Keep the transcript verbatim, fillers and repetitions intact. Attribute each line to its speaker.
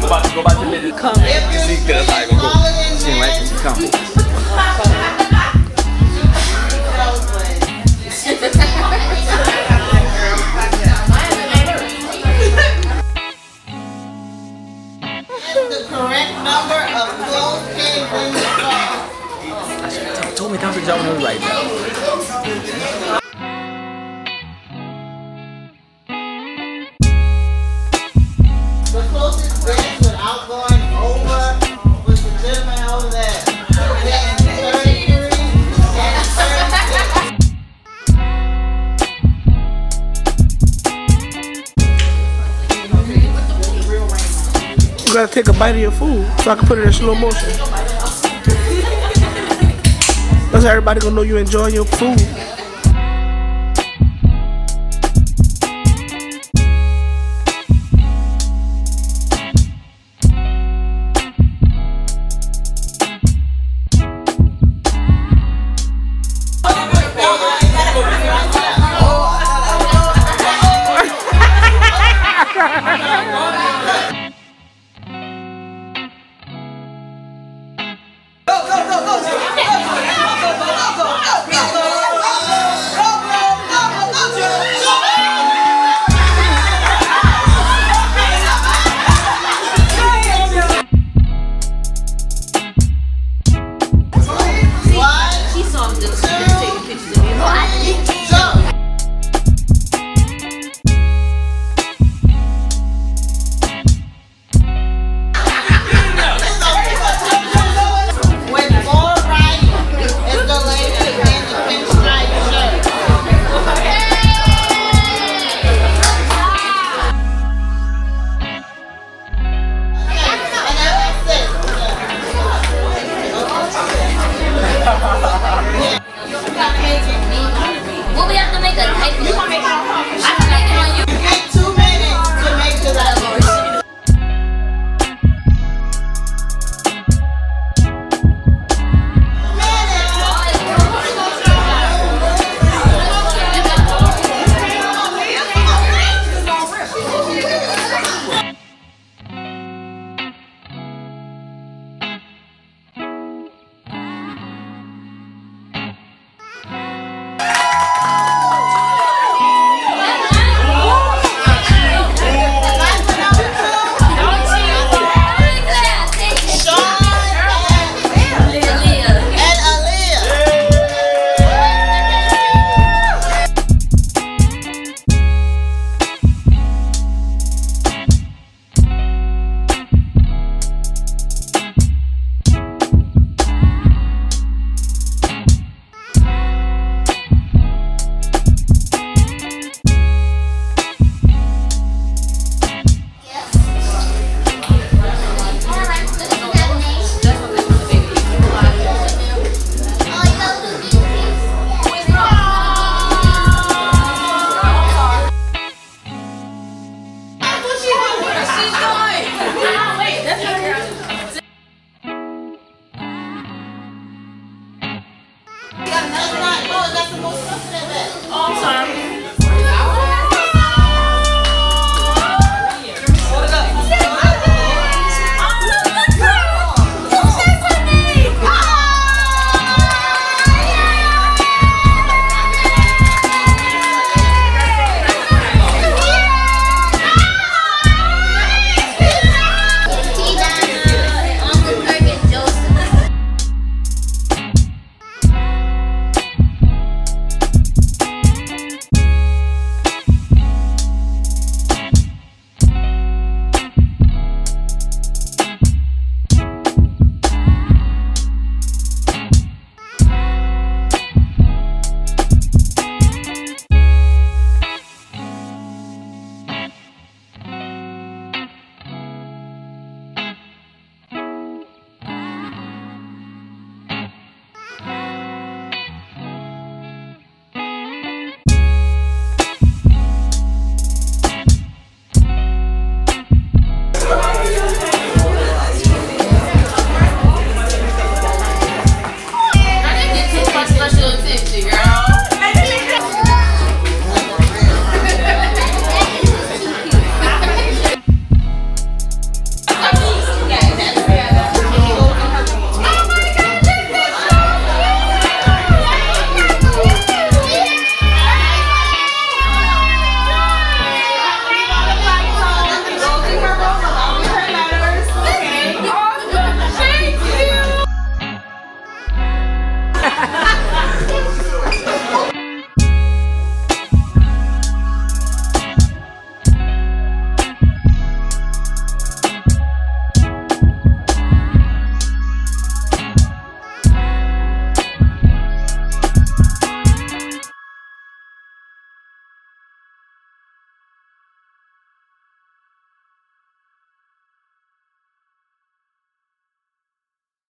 Speaker 1: back, go back to the come. See, cause I go go. She ain't like she come.
Speaker 2: The correct number of clothes came in the car.
Speaker 1: Told me time to jump on the right now.
Speaker 2: The closest bench without going over was the gentleman over there. thirty-three and thirty-six.
Speaker 3: You gotta take a bite of your food so I can put it in slow motion. That's how everybody gonna know you enjoying your food.